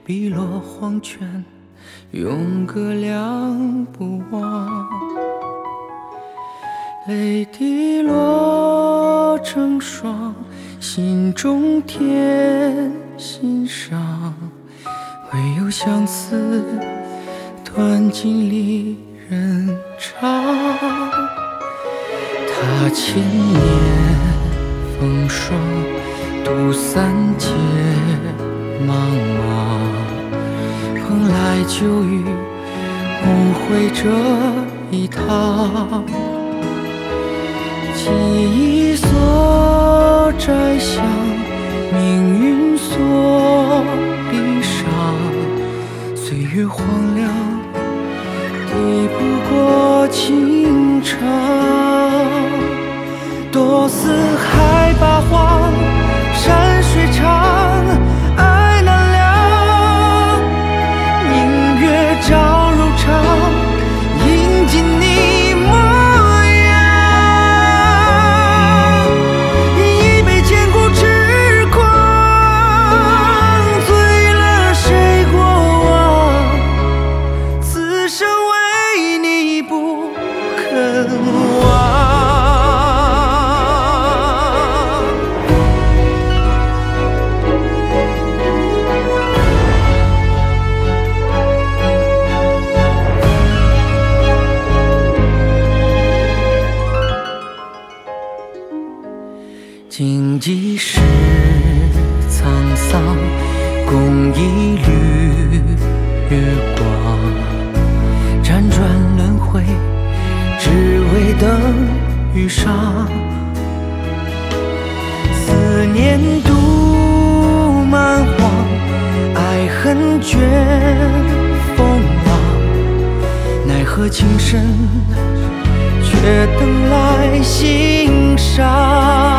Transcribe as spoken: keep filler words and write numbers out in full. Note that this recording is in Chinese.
碧落黄泉，永隔两不忘。泪滴落成霜，心中添心伤。唯有相思断尽离人肠。他千年风霜，渡三界茫茫。蓬莱旧雨，无悔这一趟。记忆所摘想，命运所离伤。岁月荒凉，抵不过情长。多似海八荒，山水长，爱难量。明月照柔肠，映进你模样。一杯千古痴狂，醉了谁过往？此生为你不肯忘。经几世沧桑，共一缕月光。辗转轮回，只为等遇上。思念渡蛮荒，爱恨卷风浪。奈何情深，却等来心伤。